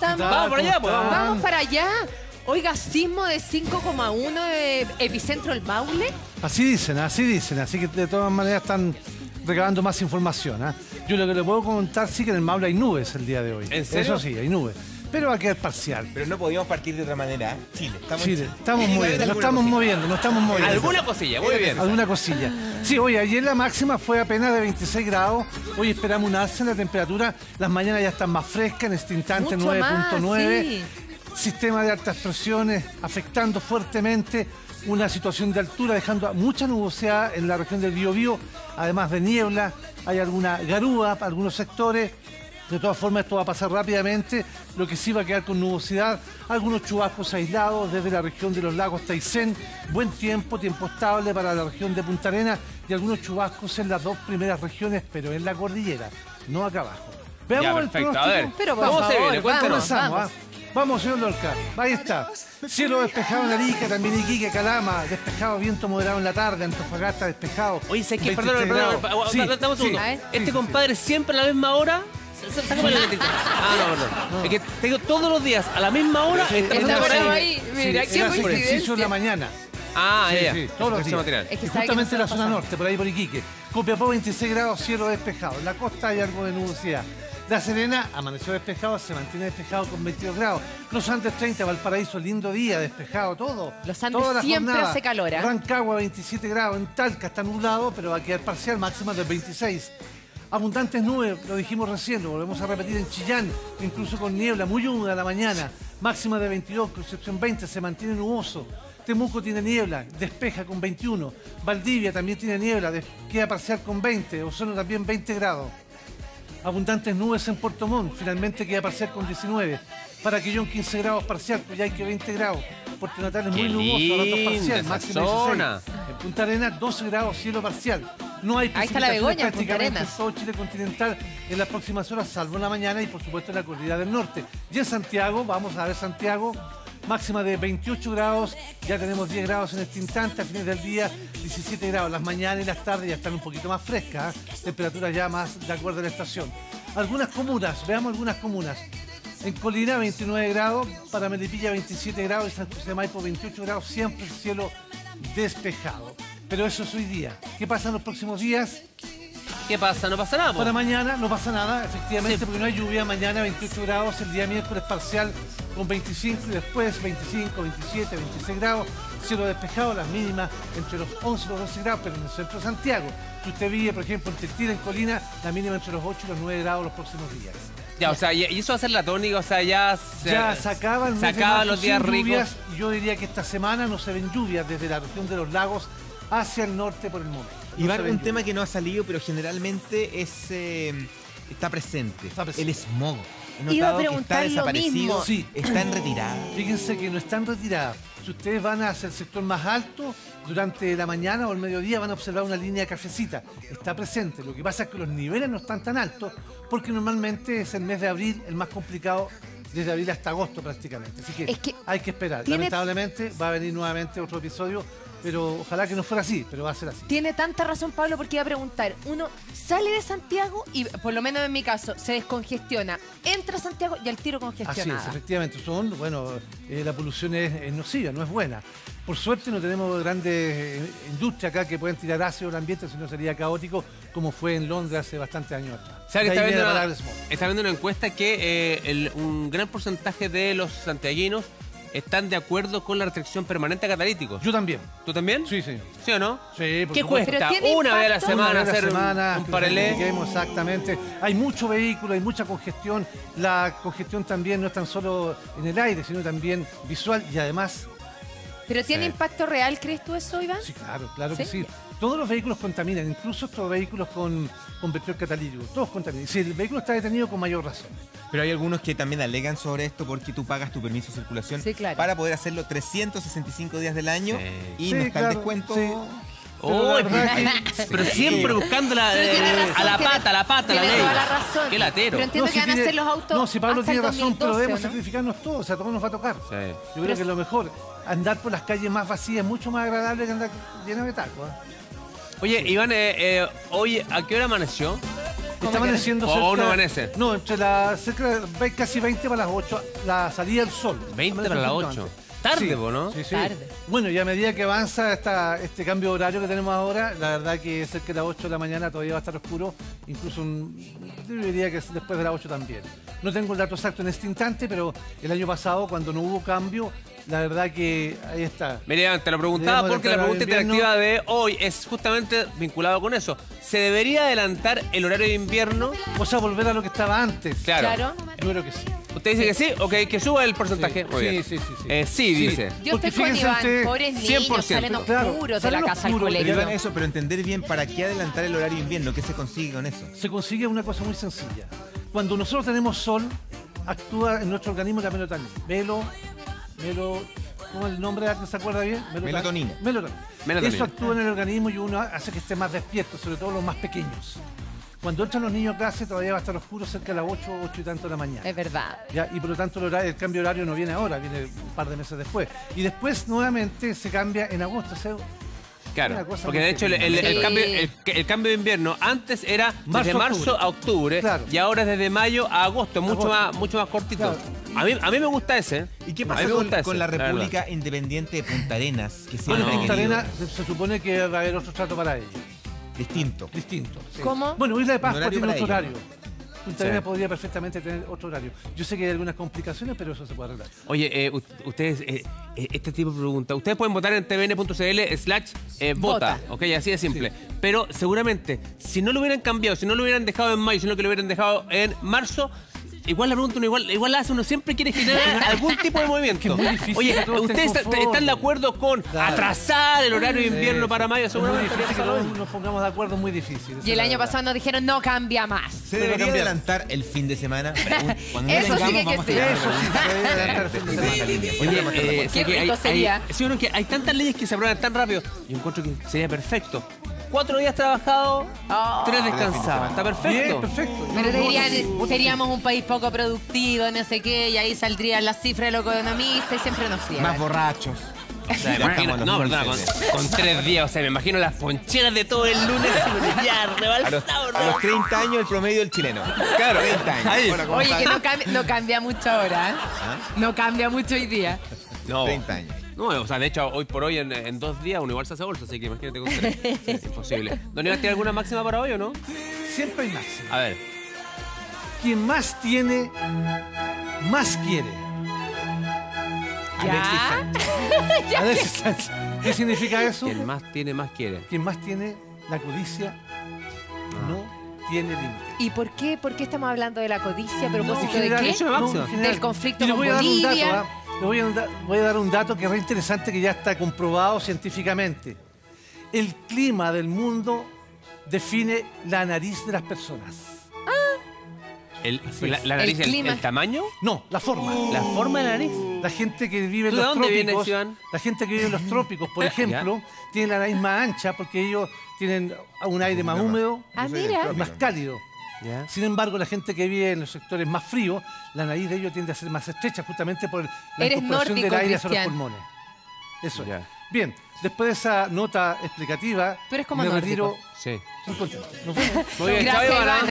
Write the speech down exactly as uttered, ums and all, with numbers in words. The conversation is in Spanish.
estamos? Vamos para allá, pues. Vamos para allá. Oiga, sismo de cinco coma uno de epicentro El Maule. Así dicen, así dicen. Así que de todas maneras están recabando más información. ¿eh? Yo lo que le puedo comentar sí que en el Maule hay nubes el día de hoy. ¿En serio? Eso sí, hay nubes. Pero va a quedar parcial. Pero no podíamos partir de otra manera. Chile. Estamos Chile, en Chile. estamos moviendo, nos estamos cosita. moviendo, nos estamos moviendo. Alguna cosilla, muy bien. Alguna cosilla. Sí, oye, ayer la máxima fue apenas de veintiséis grados. Hoy esperamos un alza en la temperatura. Las mañanas ya están más frescas, en este instante Mucho nueve punto nueve. más, sí. Sistema de altas presiones afectando fuertemente una situación de altura, dejando mucha nubosidad en la región del Biobío, además de niebla. Hay alguna garúa para algunos sectores. De todas formas, esto va a pasar rápidamente. Lo que sí va a quedar con nubosidad, algunos chubascos aislados desde la región de los lagos Taizén. Buen tiempo, tiempo estable para la región de Punta Arenas y algunos chubascos en las dos primeras regiones, pero en la cordillera, no acá abajo. Veamos Ya, el perfecto. A pronóstico. ver, Pero por ¿cómo se favor, viene? Cuéntanos. Comenzamos, vamos. ¿ah? Vamos, señor Lorca. Ahí está. Cielo despejado en Arica, también Iquique, Calama, despejado, viento moderado en la tarde, Antofagasta despejado. Oye, sé que, perdón, veintitrés perdón, grados. perdón, Sí, dame un sí. segundo. A ver. Este Sí, sí, compadre siempre a la misma hora. S- Sácame la letita. Ah, no, perdón. No. Es que tengo todos los días a la misma hora. Sí, esta es misma una hora brava y- ahí. Sí, Mira, él qué hace ejercicio en la coincidencia. mañana. Ah, Sí, ya. sí, todos los Ese días. material. Es que Y sabe que justamente en la nosotros zona pasamos. norte, por ahí por Iquique. Copiapó veintiséis grados, cielo despejado. En la costa hay algo de nubosidad. La Serena amaneció despejado, se mantiene despejado con veintidós grados. Los Andes treinta, Valparaíso, lindo día, despejado, todo. Los Andes Toda la siempre jornada. hace calor, ¿eh? Rancagua veintisiete grados, en Talca está nublado, pero va a quedar parcial, máxima de veintiséis. Abundantes nubes, lo dijimos recién, lo volvemos a repetir en Chillán, incluso con niebla, muy húmeda a la mañana. Máxima de veintidós, Concepción veinte, se mantiene nuboso. Temuco tiene niebla, despeja con veintiuno. Valdivia también tiene niebla, des- queda parcial con veinte. Osorno también veinte grados. Abundantes nubes en Puerto Montt, finalmente queda parcial con diecinueve. Paraquillón quince grados parcial, Coyhaique veinte grados. Puerto Natal es muy Qué nuboso, rato linda parcial, esa máxima zona. dieciséis. En Punta Arenas doce grados, cielo parcial. No hay Ahí está la precipitaciones Begoña, en Punta prácticamente en Arenas. todo Chile continental en las próximas horas, salvo en la mañana y por supuesto en la cordillera del norte. Y en Santiago, vamos a ver Santiago, máxima de veintiocho grados, ya tenemos diez grados en este instante, a fines del día diecisiete grados. Las mañanas y las tardes ya están un poquito más frescas, ¿eh? Temperaturas ya más de acuerdo a la estación. Algunas comunas, veamos algunas comunas. En Colina veintinueve grados, para Melipilla veintisiete grados y San José de Maipo veintiocho grados, siempre el cielo despejado. Pero eso es hoy día. ¿Qué pasa en los próximos días? ¿Qué pasa? No pasa nada, po. Para mañana no pasa nada, efectivamente, Sí. porque no hay lluvia. Mañana veintiocho grados, el día miércoles parcial con veinticinco y después veinticinco, veintisiete, veintiséis grados. Cielo despejado, las mínimas entre los once y los doce grados, pero en el centro de Santiago. Si usted vive, por ejemplo, en Textil, en Colina, la mínima entre los ocho y los nueve grados los próximos días. Ya, o sea, y y eso va a ser la tónica, o sea, ya se, Ya se acaban, el se mes de acaban marzo los días sin ricos. lluvias, y yo diría que esta semana no se ven lluvias desde la región de los lagos hacia el norte por el momento. No Iván, se un ven tema lluvias. que no ha salido, pero generalmente es, eh, está presente. Está presente. El smog. He Iba a notado que preguntar está lo desaparecido, mismo. Sí. está en retirada. Fíjense que no están retiradas. Si ustedes van hacia el sector más alto, durante la mañana o el mediodía van a observar una línea cafecita. Está presente. Lo que pasa es que los niveles no están tan altos porque normalmente es el mes de abril el más complicado, desde abril hasta agosto prácticamente. Así que, Es que hay que esperar. tiene- Lamentablemente va a venir nuevamente otro episodio, pero ojalá que no fuera así, pero va a ser así. Tiene tanta razón Pablo porque iba a preguntar, uno sale de Santiago y por lo menos en mi caso se descongestiona, entra a Santiago y al tiro Así congestionada. es, efectivamente. Son, bueno, eh, la polución es, es nociva, no es buena. Por suerte no tenemos grandes eh, industrias acá que pueden tirar ácido al ambiente, si no sería caótico, como fue en Londres hace bastantes años atrás. O sea, que De está ahí viendo, viene la una, palabra smog. está viendo una encuesta que eh, el- un gran porcentaje de los santiaguinos están de acuerdo con la restricción permanente a catalíticos. Yo también. ¿Tú también? Sí, señor. ¿Sí o no? Sí, por ¿Qué supuesto. cuesta? Pero tiene Una vez a la impacto. semana Una vez a la hacer un- semana, un que paralé. verifiquemos exactamente. Hay mucho vehículo, hay mucha congestión. La congestión también no es tan solo en el aire, sino también visual y además... ¿Pero tiene Sí. impacto real, crees tú eso, Iván? Sí, claro, claro que ¿Sí? sí. Todos los vehículos contaminan, incluso estos vehículos con, con vector catalítico. Todos contaminan. Si el vehículo está detenido, con mayor razón. Pero hay algunos que también alegan sobre esto porque tú pagas tu permiso de circulación Sí, claro. para poder hacerlo trescientos sesenta y cinco días del año Sí. y Sí, no está claro, el descuento. sí. Pero Oh, la verdad pero, pero siempre buscando la, Pero tiene eh, razón, a la tiene- pata, a la pata, la tiene ley. toda la razón. Qué latero. Pero entiendo No, que si van a tiene- hacer los autos No, si Pablo hasta tiene el razón, pero debemos dos mil doce, ¿o no? sacrificarnos todos. O sea, a todos nos va a tocar. Sí. Yo creo que lo mejor, andar por las calles más vacías es mucho más agradable que andar lleno de tacos. ¿eh? Oye, Iván, eh, eh, hoy, ¿a qué hora amaneció? ¿Cómo Está que no? amaneciendo ¿O cerca... aún no amanece? No, entre las cerca de ve- casi veinte para las ocho, la salida del sol. veinte Amanece para las un poquito ocho. antes. Tarde, Sí, po, ¿no? Sí, sí. Tarde. Bueno, y a medida que avanza esta, este cambio de horario que tenemos ahora, la verdad que cerca de las ocho de la mañana todavía va a estar oscuro, incluso un- yo diría que después de las ocho también. No tengo el dato exacto en este instante, pero el año pasado, cuando no hubo cambio, la verdad que ahí está. Miriam, te lo preguntaba Debemos porque la entrar al pregunta invierno. interactiva de hoy es justamente vinculado con eso. ¿Se debería adelantar el horario de invierno? O sea, volver a lo que estaba antes. Claro. Claro. Yo creo que sí. ¿Usted dice que sí? Ok, que suba el porcentaje. Sí, Muy sí, bien. sí, sí, sí. Eh, sí, Sí. dice. Yo Porque estoy con fíjense Iván. usted, Pobres cien por niños, ciento. salen Claro, oscuros de salen la casa al oscuros, colegio. Oigan eso, pero entender bien para qué adelantar el horario de invierno, ¿qué se consigue con eso? Se consigue una cosa muy sencilla. Cuando nosotros tenemos sol, actúa en nuestro organismo la melatonina. Melo, melo, ¿cómo es el nombre? ¿Alguien se acuerda bien? Melota- Melatonina. Melatonina. Melatonina. Eso actúa en el organismo y uno hace que esté más despierto, sobre todo los más pequeños. Cuando entran los niños a clase todavía va a estar oscuro cerca de las ocho, ocho y tanto de la mañana. Es verdad. ¿Ya? Y por lo tanto el, horario- el cambio de horario no viene ahora, viene un par de meses después. Y después nuevamente se cambia en agosto. O sea, Claro, Una cosa porque muy de hecho el, el- pequeña. el Sí. cambio, el, el cambio de invierno antes era Marzo, desde marzo octubre. a octubre Claro. y ahora es desde mayo a agosto, mucho Agosto. más mucho más cortito. Claro. A, mí, a mí me gusta ese. ¿Y qué A pasa mí me con, gusta con ese, la verdad. República Independiente de Punta Arenas? Que siempre bueno, no. ha Punta querido- Arenas se, se supone que va a haber otro trato para ellos. Distinto. Distinto. sí. ¿Cómo? Bueno, Isla de Pascua horario tiene para otro ellos. horario. Punta Sí. Arenas podría perfectamente tener otro horario. Yo sé que hay algunas complicaciones, pero eso se puede arreglar. Oye, eh, u- ustedes, eh, eh, este tipo de preguntas, ustedes pueden votar en tvn.cl slash eh, vota, Vota. ok, así de simple. Pero seguramente, si no lo hubieran cambiado, si no lo hubieran dejado en mayo, sino que lo hubieran dejado en marzo, igual la pregunta uno igual, igual la hace, uno siempre quiere generar algún tipo de movimiento. Que es muy difícil Oye, que todos ¿ustedes estén está- conformes. están de acuerdo con Claro. atrasar el horario de invierno Sí, para sí. mayo? Es muy Seguramente difícil que haría todos calor. nos pongamos de acuerdo, es muy difícil. esa Y el es la año verdad. pasado nos dijeron no cambia más. ¿Se Pero debería cambiar. adelantar el fin de semana? Pregun- Cuando no Eso sí tengamos, que hay que vamos a hacer. tirar Eso sí, se debe adelantar el fin de semana. Oye, eh, sé Qué que hay, rico sería. hay- sí, bueno, que hay tantas leyes que se aprueban tan rápido. Yo encuentro que sería perfecto. Cuatro días trabajados, Oh. tres descansados. Está Bien, perfecto. perfecto. Pero No, no, dirían, no, seríamos un país poco productivo, no sé qué, y ahí saldrían las cifras de los economistas y siempre nos Más cierran. borrachos. O sea, me imagino- no, verdad, con, con tres días, o sea, me imagino las poncheras de todo el lunes ya A los, rebalsado, a los treinta años el promedio del chileno. Claro, treinta años. ahí. Hola, ¿cómo Oye, estás? que no cambia, no cambia mucho ahora, ¿eh? ¿Ah? No cambia mucho hoy día. No, treinta años. no, o sea, de hecho, hoy por hoy, en, en dos días, uno igual se hace bolsa, así que imagínate con tres. Sí, imposible. ¿Don Iván tiene alguna máxima para hoy o no? Siempre hay máximo. A ver. Quien más tiene, más quiere. Alexis ¿Ya? Sánchez. Alexis Sánchez. ¿Qué significa eso? Quien más tiene, más quiere. Quien más tiene, la codicia no tiene límite. ¿Y por qué? ¿Por qué estamos hablando de la codicia? ¿A No, propósito en de general, qué? eso es máximo. en general. Del conflicto Y le con voy a dar un dato, Bolivia. ¿ah? Le voy a, da- voy a dar un dato que es re interesante, que ya está comprobado científicamente. El clima del mundo define la nariz de las personas. El, Así la, es. la nariz, El el, clima. el tamaño, No, la forma. la forma de la nariz. La gente que vive en ¿Tú de los dónde vienes, trópicos, Iván? la gente que vive en los trópicos, por ejemplo, tiene la nariz más ancha porque ellos tienen un aire más húmedo Ah, Yo soy del mira. y trópico. más cálido. ¿Ya? Sin embargo, la gente que vive en los sectores más fríos, la nariz de ellos tiende a ser más estrecha justamente por la Eres incorporación del nórdico, aire hacia los Cristian. pulmones. Eso es. Ya. Bien, después de esa nota explicativa, Tú eres como me nórdico. retiro Sí. muy contento. Nos vemos. Muy bien, Gracias, chao, Iván. Iván.